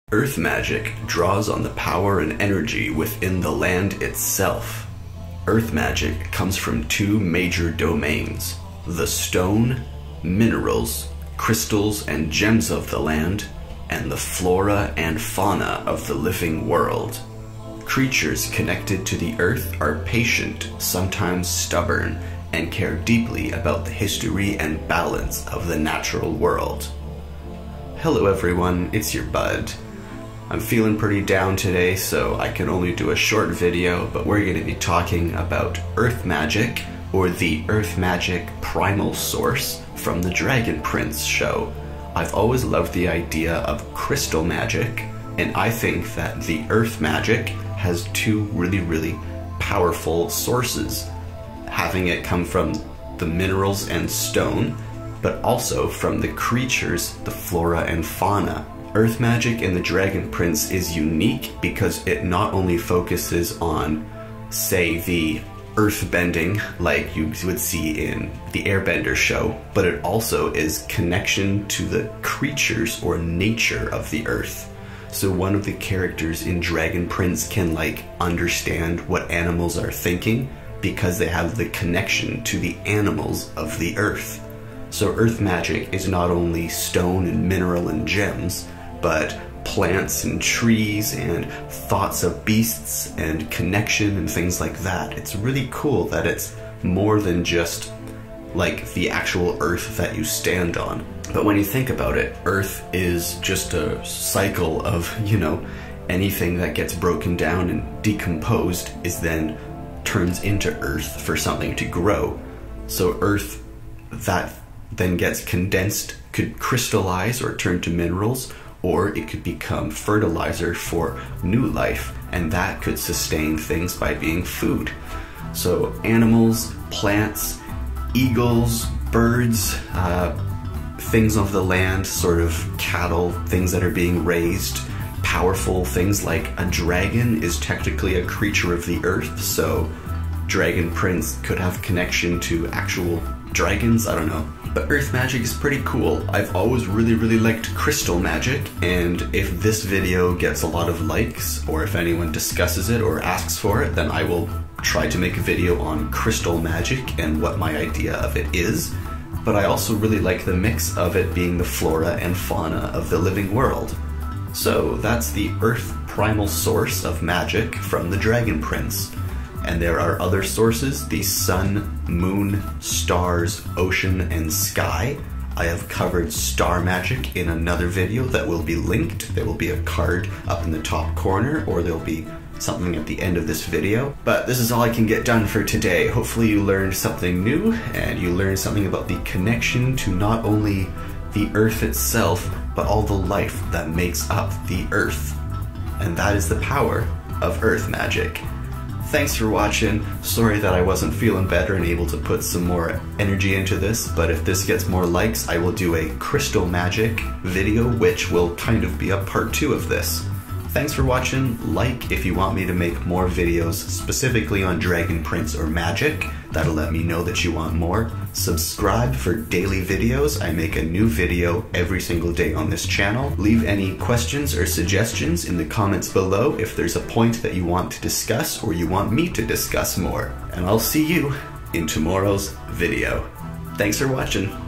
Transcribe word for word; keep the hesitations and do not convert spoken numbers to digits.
Earth magic draws on the power and energy within the land itself. Earth magic comes from two major domains: the stone, minerals, crystals and gems of the land, and the flora and fauna of the living world. Creatures connected to the earth are patient, sometimes stubborn, and care deeply about the history and balance of the natural world. Hello everyone, it's your bud. I'm feeling pretty down today, so I can only do a short video, but we're going to be talking about Earth Magic, or the Earth Magic primal source from the Dragon Prince show. I've always loved the idea of crystal magic, and I think that the Earth Magic has two really, really powerful sources, having it come from the minerals and stone, but also from the creatures, the flora and fauna. Earth magic in the Dragon Prince is unique because it not only focuses on, say, the earth bending like you would see in the Airbender show, but it also is connection to the creatures or nature of the earth. So one of the characters in Dragon Prince can like understand what animals are thinking because they have the connection to the animals of the earth. So earth magic is not only stone and mineral and gems, but plants and trees and thoughts of beasts and connection and things like that. It's really cool that it's more than just like the actual earth that you stand on. But when you think about it, earth is just a cycle of, you know, anything that gets broken down and decomposed is then turns into earth for something to grow. So earth that then gets condensed could crystallize or turn to minerals, or it could become fertilizer for new life, and that could sustain things by being food. So animals, plants, eagles, birds, uh, things of the land, sort of cattle, things that are being raised, powerful things like a dragon is technically a creature of the earth, so Dragon Prince could have connection to actual dragons, I don't know. But earth magic is pretty cool. I've always really, really liked crystal magic, and if this video gets a lot of likes, or if anyone discusses it or asks for it, then I will try to make a video on crystal magic and what my idea of it is. But I also really like the mix of it being the flora and fauna of the living world. So that's the earth primal source of magic from the Dragon Prince. And there are other sources: the sun, moon, stars, ocean, and sky. I have covered star magic in another video that will be linked. There will be a card up in the top corner, or there'll be something at the end of this video. But this is all I can get done for today. Hopefully you learned something new, and you learned something about the connection to not only the earth itself, but all the life that makes up the earth. And that is the power of earth magic. Thanks for watching. Sorry that I wasn't feeling better and able to put some more energy into this, but if this gets more likes, I will do a crystal magic video, which will kind of be a part two of this. Thanks for watching. Like if you want me to make more videos specifically on Dragon Prince or magic. That'll let me know that you want more. Subscribe for daily videos. I make a new video every single day on this channel. Leave any questions or suggestions in the comments below if there's a point that you want to discuss or you want me to discuss more. And I'll see you in tomorrow's video. Thanks for watching.